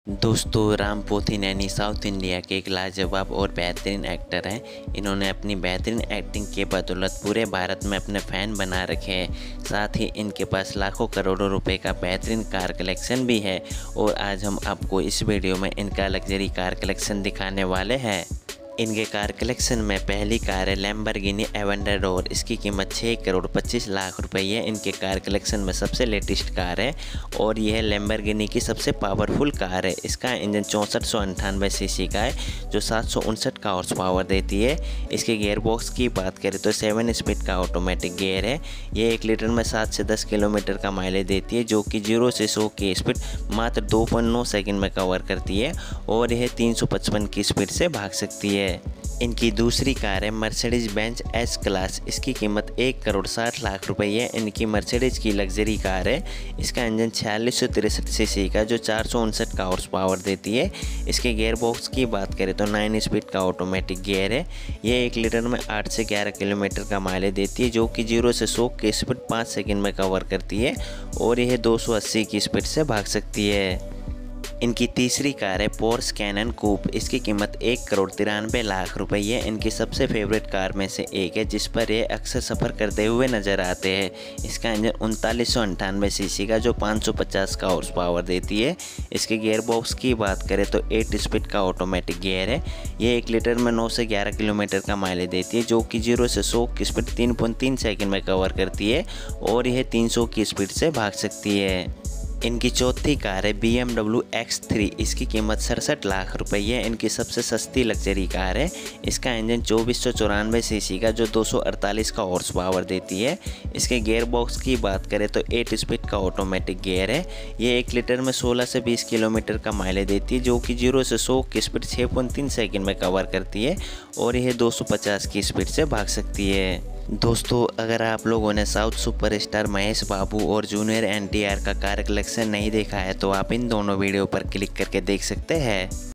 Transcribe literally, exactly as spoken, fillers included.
दोस्तों Ram Pothineni south India के एक लाजवाब और बेहतरीन एक्टर हैं। इन्होंने अपनी बेहतरीन एक्टिंग के बदौलत पूरे भारत में अपने फ़ैन बना रखे हैं। साथ ही इनके पास लाखों करोड़ों रुपए का बेहतरीन कार कलेक्शन भी है और आज हम आपको इस वीडियो में इनका लग्जरी कार कलेक्शन दिखाने वाले हैं। इनके कार कलेक्शन में पहली कार है लैम्बोर्गिनी एवेंटाडोर। इसकी कीमत छः करोड़ पच्चीस लाख रुपए है। इनके कार कलेक्शन में सबसे लेटेस्ट कार है और यह लैम्बोर्गिनी की सबसे पावरफुल कार है। इसका इंजन चौंसठ सौ अंठानवे सी सी का है जो सात सौ उनसठ का हॉर्स पावर देती है। इसके गियर बॉक्स की बात करें तो सेवन स्पीड का ऑटोमेटिक गियर है। ये एक लीटर में सात से दस किलोमीटर का माइलेज देती है जो कि जीरो से सौ की स्पीड मात्र दो पॉइंट नौ सेकेंड में कवर करती है और यह तीन सौ पचपन की स्पीड से भाग सकती है। इनकी दूसरी कार है मर्सिडीज बेंज एस क्लास। इसकी कीमत एक करोड़ साठ लाख रुपए है। इनकी मर्सिडीज की लग्जरी कार है। इसका इंजन छियालीस सौ तिरसठ सी सी का जो चार सौ उनसठ का हॉर्स पावर देती है। इसके गियर बॉक्स की बात करें तो नाइन स्पीड का ऑटोमेटिक गियर है। ये एक लीटर में आठ से ग्यारह किलोमीटर का माइलेज देती है जो कि जीरो से सौ की स्पीड पाँच सेकेंड में कवर करती है और यह दो सौ अस्सी की स्पीड से भाग सकती है। इनकी तीसरी कार है पोर्श कैनन कूप। इसकी कीमत एक करोड़ तिरानवे लाख रुपए है। इनकी सबसे फेवरेट कार में से एक है जिस पर ये अक्सर सफ़र करते हुए नज़र आते हैं। इसका इंजन उनतालीस सौ अंठानवे सी सी का जो पाँच सौ पचास का हॉर्स पावर देती है। इसके गियर बॉक्स की बात करें तो एट स्पीड का ऑटोमेटिक गियर है। ये एक लीटर में नौ से ग्यारह किलोमीटर का माइलेज देती है जो कि जीरो से सौ की स्पीड तीन पॉइंट तीन सेकेंड में कवर करती है और यह तीन सौ की स्पीड से भाग सकती है। इनकी चौथी कार है B M W X three. इसकी कीमत सड़सठ लाख रुपए है। इनकी सबसे सस्ती लग्जरी कार है। इसका इंजन चौबीस सौ चौरानवे सी सी का जो दो सौ अड़तालीस का हॉर्स पावर देती है। इसके गियर बॉक्स की बात करें तो एट स्पीड का ऑटोमेटिक गियर है। ये एक लीटर में सोलह से बीस किलोमीटर का माइलेज देती है जो कि जीरो से सौ की स्पीड छः पॉइंट तीन सेकेंड में कवर करती है और यह दो सौ पचास की स्पीड से भाग सकती है। दोस्तों अगर आप लोगों ने साउथ सुपरस्टार महेश बाबू और जूनियर एन टी आर का कार कलेक्शन नहीं देखा है तो आप इन दोनों वीडियो पर क्लिक करके देख सकते हैं।